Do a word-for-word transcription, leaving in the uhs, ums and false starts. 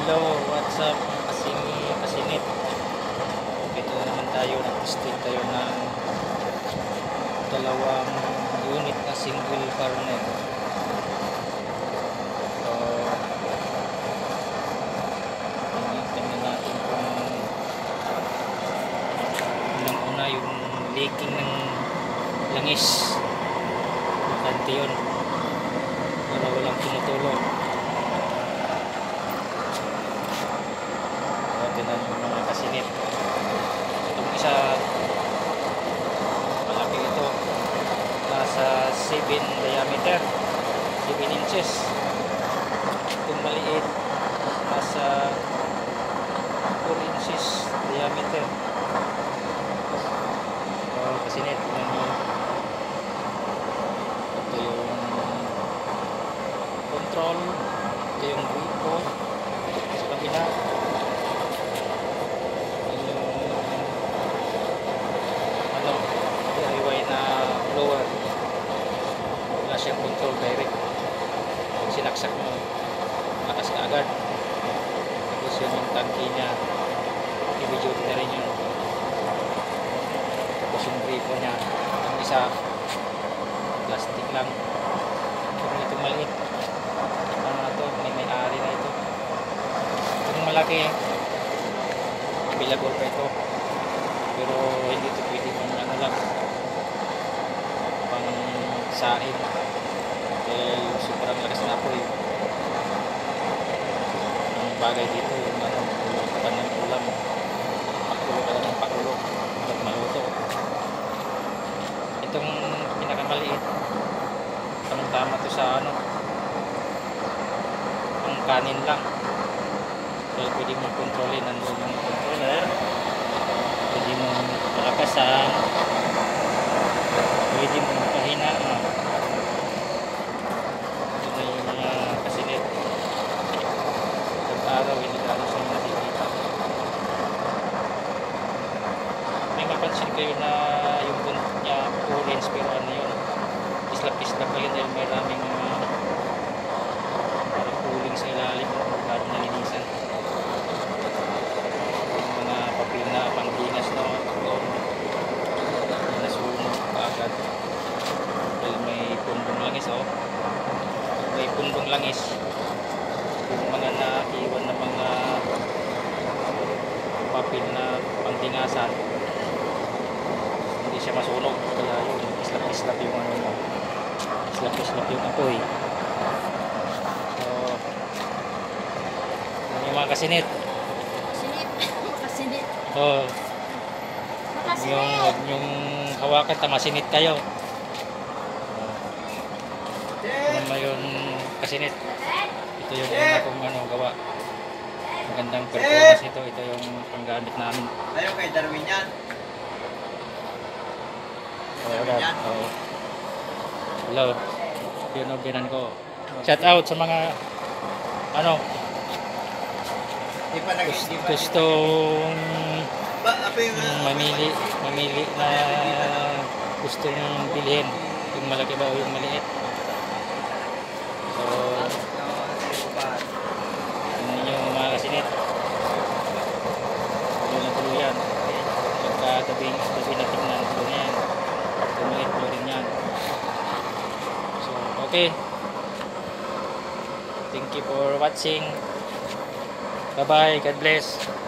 Hello, what's up mga kasini, kasinit. Ito na naman tayo, nag-steal tayo ng dalawang unit na single farmer. So, tingnan natin kung unang-una yung leaking ng langis. Bakante yun. Para walang tinutulog. Tingnan yung mga kasinit. Itong isa malaki ito, nasa seven diameter, seven inches. Itong maliit nasa four inches diameter. So kasinit, tingnan nyo, ito yung control, ito yung gripo sa kabila, siyang control direct. Pag sinaksak mo, lakas ka agad. Tapos yun yung tanki niya, heavy duty na rin yun. Tapos yung gripo niya, ang isa plastic lang. Pero ito maliit, ano na to, may may-ari na ito. Itong malaki, bilagor pa ito, pero hindi ito pwede pang ano lang, pang saing. Dahil sobrang lakas na apoy. Ang bagay dito yung ano, tulog ka pa ng ulam, pakulo ka ng pakulo at maluto. Itong pinakamaliit, tamang tama to sa ano, ang kanin lang. Dahil pwede mong kontrolin, nandun yung controller, pwede mong palakasan, pwede mong pahinaan. Araw hindi ka sa mga nakikita. May mapansin kayo na yung buntot niya orange, pero ano yun, islap-islap pa yun dahil may raming mga parang cooling sa ilalim, parang nalinisan. Yung mga papel na pangdinas na doon, nasunog pa agad dahil may pundong langis. Oh, may pundong langis, yung mga naiwan na mga papel na pangtingasan, hindi siya masunog, kaya yun, islap-islap yung ano mo, islap-islap yung apoy. So yung mga kasinit, Kasinit, kasinit, oh, makasinit. yung huwag yung hawakan, tamasinit kayo. Ano naman yun kasinit. Ito yung una kong ano, gawa. Magandang performance ito. Ito yung panggamit namin. Ayaw kay Darwin yan. Oh, that, oh. Hello. Yun ang binan ko. Shout out sa mga ano, Di pa nag gust, di pa. gustong Ba, apa yung mm, mamili, mamili na gustong bilhin. Yung malaki ba o yung maliit. So, mga kasinit, tuloy na tuloy yan. Pagka tabi, tabi na tingnan, tuloy na yan. Tuloy, tuloy rin yan. So, okay. Thank you for watching. Bye bye, God bless.